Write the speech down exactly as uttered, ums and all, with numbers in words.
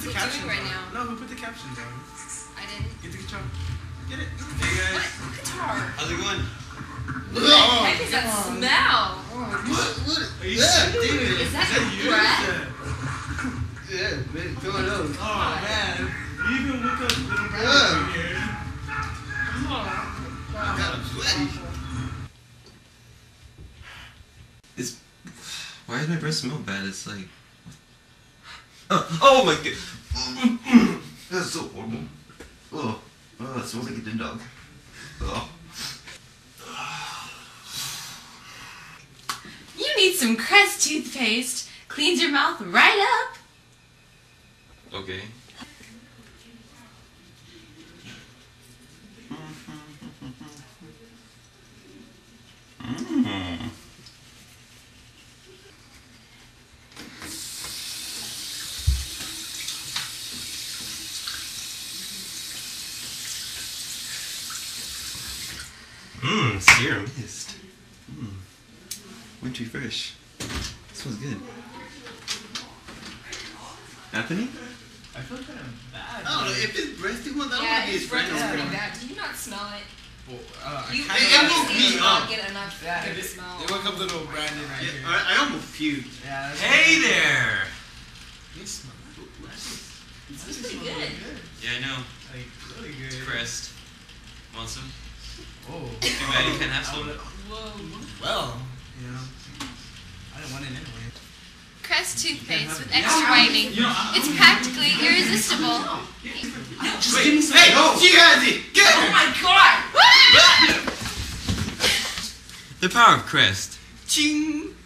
What's the he captions doing right on? now? No, who put the captions on? I didn't. Get the guitar. Get it. Hey guys. What guitar? How's it going? What the heck is that smell? What? What? Are you sick, dude? Is that you? your breath? Yeah, man, fill it up. Oh man, you even woke up little brother Yeah. over here. Come on. God, I'm sweaty. It's. Why does my breath smell bad? It's like. Oh, oh my god. That's so horrible. Oh, oh, it smells like a dead dog. Oh. You need some Crest Toothpaste. Cleans your mouth right up. Okay. Mmm. Mmm, serum mist. Mmm. Wintry fresh. Smells good. Anthony? I feel kind of bad. I don't know, if it's breath too much, I don't Yeah, want to be his his friend breath is over pretty here. bad. Do you not smell it? Well, uh, I You kinda it woke obviously me do not up. get enough Yeah, good it, smell. it woke up little Brandon right Yeah, here. I, I almost puked. Yeah, that's Hey what- there! You smell This is This pretty smells good. really good. Yeah, I know. Like, really good. Crest. Want some? Oh. Too bad you can't have I some. would've- Well, you know, I didn't want it anyway. Crest Toothpaste with extra whitening. It's practically irresistible. Wait, hey, oh, she has it! Get Oh her! my god! The power of Crest. Ching!